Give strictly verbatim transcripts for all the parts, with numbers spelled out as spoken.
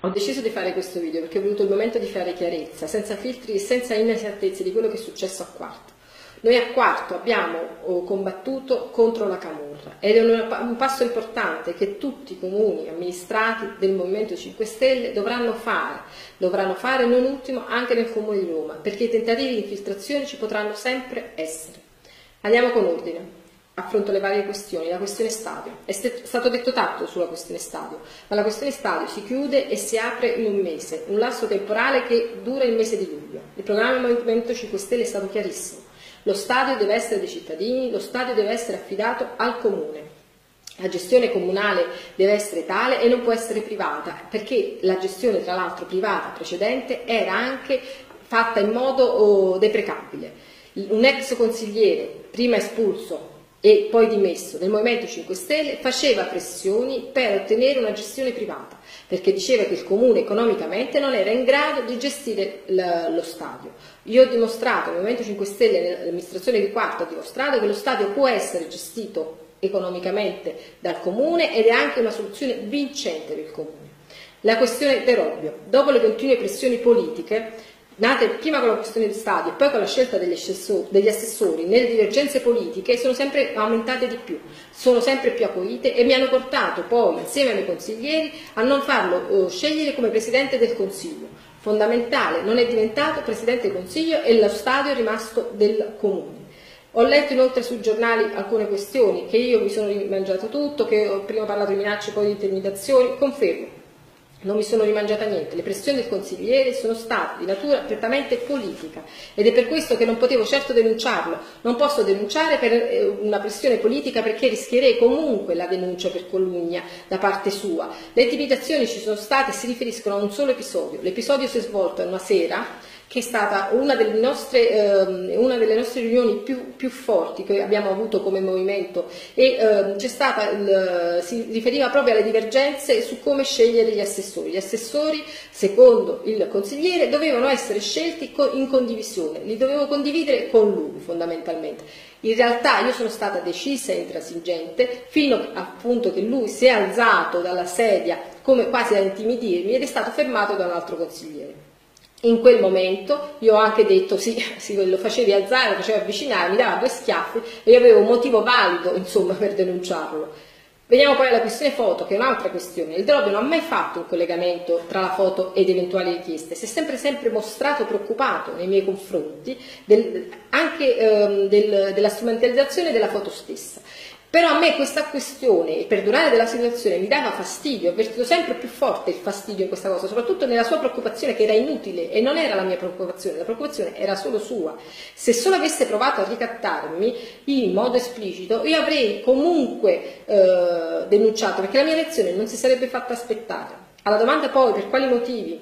Ho deciso di fare questo video perché ho voluto il momento di fare chiarezza, senza filtri e senza inesattezze di quello che è successo a Quarto. Noi a Quarto abbiamo combattuto contro la camorra ed è un passo importante che tutti i comuni amministrati del Movimento cinque Stelle dovranno fare, dovranno fare non ultimo anche nel Comune di Roma, perché i tentativi di infiltrazione ci potranno sempre essere. Andiamo con ordine. Affronto le varie questioni. La questione stadio. È stato detto tanto sulla questione stadio, ma la questione stadio si chiude e si apre in un mese, un lasso temporale che dura il mese di luglio. Il programma del Movimento cinque Stelle è stato chiarissimo. Lo stadio deve essere dei cittadini, lo stadio deve essere affidato al comune. La gestione comunale deve essere tale e non può essere privata, perché la gestione tra l'altro privata precedente era anche fatta in modo oh, deprecabile. Un ex consigliere, prima espulso e poi dimesso del Movimento cinque Stelle, faceva pressioni per ottenere una gestione privata, perché diceva che il comune economicamente non era in grado di gestire lo stadio. Io ho dimostrato, il Movimento cinque Stelle, l'amministrazione di Quarto ha dimostrato che lo stadio può essere gestito economicamente dal comune ed è anche una soluzione vincente per il comune. La questione del Robbio, dopo le continue pressioni politiche, nate prima con la questione del stadio e poi con la scelta degli assessori, degli assessori nelle divergenze politiche, sono sempre aumentate di più, sono sempre più acuite e mi hanno portato poi, insieme ai miei consiglieri, a non farlo eh, scegliere come Presidente del Consiglio. Fondamentale, non è diventato Presidente del Consiglio e lo stadio è rimasto del Comune. Ho letto inoltre sui giornali alcune questioni, che io mi sono rimangiato tutto, che ho prima parlato di minacce, poi di intimidazioni, confermo. Non mi sono rimangiata niente, le pressioni del consigliere sono state di natura prettamente politica ed è per questo che non potevo certo denunciarlo, non posso denunciare per una pressione politica perché rischierei comunque la denuncia per calunnia da parte sua. Le intimidazioni ci sono state e si riferiscono a un solo episodio, l'episodio si è svolto in una sera che è stata una delle nostre, eh, una delle nostre riunioni più, più forti che abbiamo avuto come movimento e eh, c'è stata il, si riferiva proprio alle divergenze su come scegliere gli assessori. Gli assessori, secondo il consigliere, dovevano essere scelti in condivisione, li dovevo condividere con lui fondamentalmente. In realtà io sono stata decisa e intransigente fino al punto che lui si è alzato dalla sedia come quasi a intimidirmi ed è stato fermato da un altro consigliere. In quel momento io ho anche detto sì, sì, lo facevi alzare, lo facevi avvicinare, mi dava due schiaffi e io avevo un motivo valido insomma per denunciarlo. Veniamo poi alla questione foto, che è un'altra questione. Il Robbio non ha mai fatto un collegamento tra la foto ed eventuali richieste, si è sempre sempre mostrato preoccupato nei miei confronti del, anche ehm, del, della strumentalizzazione della foto stessa. Però a me questa questione, il perdurare della situazione, mi dava fastidio, ho avvertito sempre più forte il fastidio in questa cosa, soprattutto nella sua preoccupazione che era inutile e non era la mia preoccupazione, la preoccupazione era solo sua. Se solo avesse provato a ricattarmi in modo esplicito, io avrei comunque eh, denunciato, perché la mia reazione non si sarebbe fatta aspettare. Alla domanda poi per quali motivi,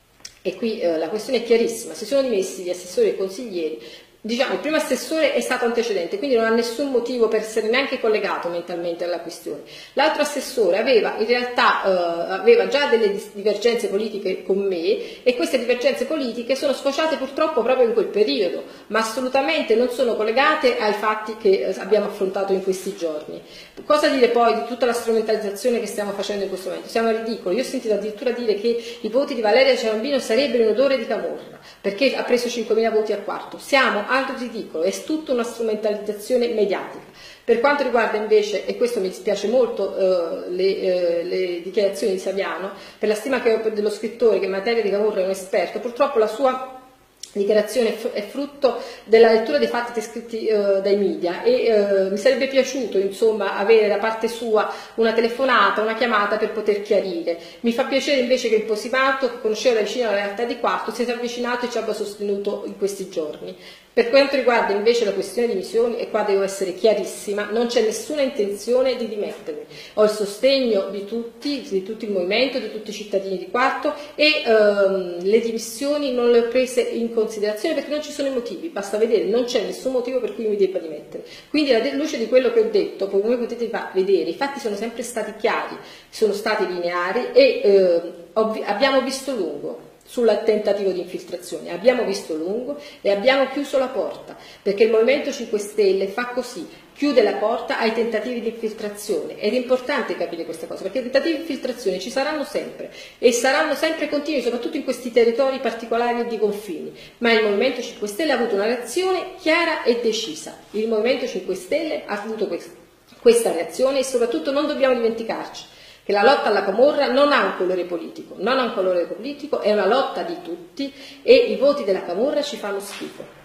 e qui eh, la questione è chiarissima, si sono dimessi gli assessori e consiglieri. Diciamo, il primo assessore è stato antecedente, quindi non ha nessun motivo per essere neanche collegato mentalmente alla questione. L'altro assessore aveva in realtà eh, aveva già delle divergenze politiche con me e queste divergenze politiche sono sfociate purtroppo proprio in quel periodo, ma assolutamente non sono collegate ai fatti che abbiamo affrontato in questi giorni. Cosa dire poi di tutta la strumentalizzazione che stiamo facendo in questo momento? Siamo ridicoli. Io ho sentito addirittura dire che i voti di Valeria Ciarambino sarebbero in odore di camorra, perché ha preso cinquemila voti a Quarto. Siamo al ridicolo, è tutta una strumentalizzazione mediatica. Per quanto riguarda invece, e questo mi dispiace molto, eh, le, eh, le dichiarazioni di Saviano, per la stima che ho dello scrittore che in materia di camorra è un esperto, purtroppo la sua dichiarazione è frutto della lettura dei fatti descritti eh, dai media e eh, mi sarebbe piaciuto insomma avere da parte sua una telefonata, una chiamata per poter chiarire. Mi fa piacere invece che il Posimato, che conosceva da vicino la realtà di Quarto, si sia avvicinato e ci abbia sostenuto in questi giorni. Per quanto riguarda invece la questione di dimissioni, e qua devo essere chiarissima, non c'è nessuna intenzione di dimettermi. Ho il sostegno di tutti, di tutto il movimento, di tutti i cittadini di Quarto e ehm, le dimissioni non le ho prese in considerazione perché non ci sono i motivi, basta vedere, non c'è nessun motivo per cui mi debba dimettere. Quindi alla luce di quello che ho detto, come potete vedere, i fatti sono sempre stati chiari, sono stati lineari e eh, abbiamo visto lungo sul tentativo di infiltrazione, abbiamo visto lungo e abbiamo chiuso la porta, perché il Movimento cinque Stelle fa così, chiude la porta ai tentativi di infiltrazione, ed è importante capire questa cosa, perché i tentativi di infiltrazione ci saranno sempre e saranno sempre continui, soprattutto in questi territori particolari e di confini, ma il Movimento cinque Stelle ha avuto una reazione chiara e decisa. Il Movimento cinque Stelle ha avuto questa reazione e soprattutto non dobbiamo dimenticarci che la lotta alla camorra non ha un colore politico, non ha un colore politico, è una lotta di tutti e i voti della camorra ci fanno schifo.